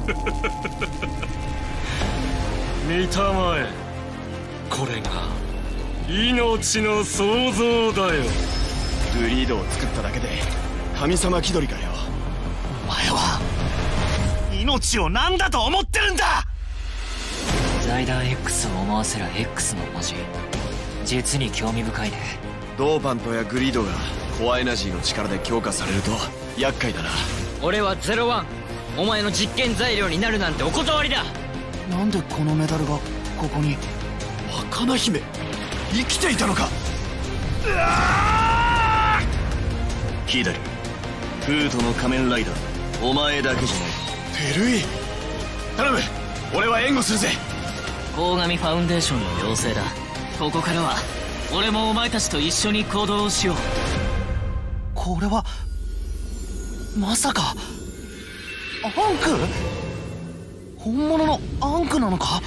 見たまえ、これが命の創造だよ。 グリードを作っただけで神様気取りかよ。 お前は命を何だと思ってるんだ。 財団 X を思わせる X の文字、実に興味深いね。 ドーパントやグリードがコアエナジーの力で強化されると厄介だな。 俺は01、お前の実験材料になるなんてお断りだ。 なんでこのメダルがここに。 茜姫生きていたのか。 ヒダリ、フートの仮面ライダー、お前だけじゃない。 ペルイ、頼む、俺は援護するぜ。 鴻上ファウンデーションの妖精だ。ここからは俺もお前たちと一緒に行動をしよう。 これはまさかアンク？本物のアンクなのか？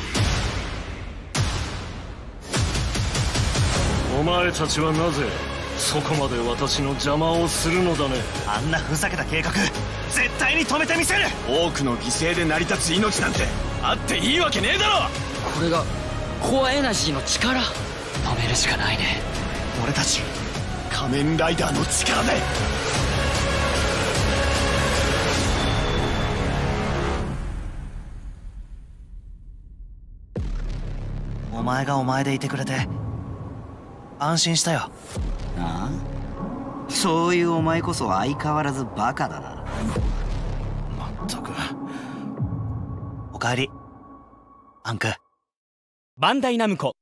お前たちはなぜそこまで私の邪魔をするのだね。 あんなふざけた計画絶対に止めてみせる。 多くの犠牲で成り立つ命なんてあっていいわけねえだろ。 これがコアエナジーの力。止めるしかないね。 俺たち仮面ライダーの力で。 お前がお前でいてくれて安心したよ。 ああ、そういうお前こそ相変わらずバカだな。 まったく。おかえりアンク。 バンダイナムコ